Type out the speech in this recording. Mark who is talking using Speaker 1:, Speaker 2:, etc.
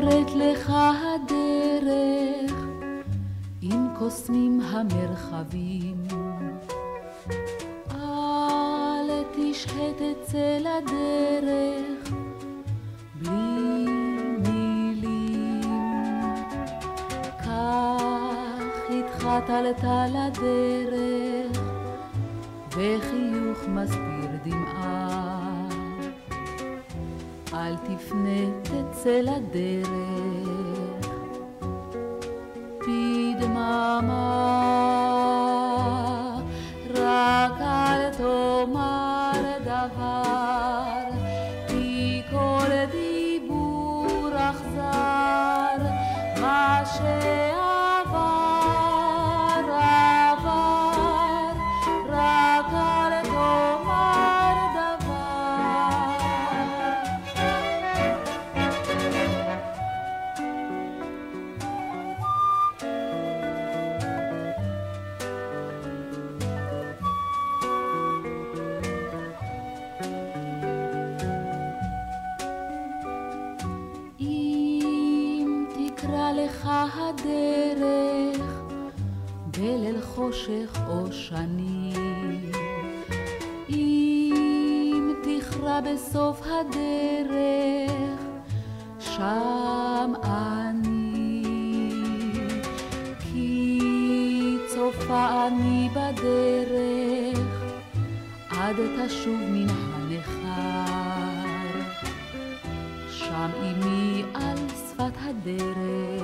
Speaker 1: קוראת לך הדרך עם קוסמים המרחבים, אל תשחט אצל הדרך בלי מילים. כך התחלת לדרך וחיוך מסביר דמעה, אל תפנה תצא לדרך בדממה, רק אל תאמר דבר, כי כל דיבור אכזר, מה שעבר עבר, רק אל תאמר דבר. אם תקרא לך הדרך בליל חושך או שני, אם תכרע בסוף הדרך, שם אני, כי צופה אני בדרך עד תשוב מן הנכר, שם אמי על שפת הדרך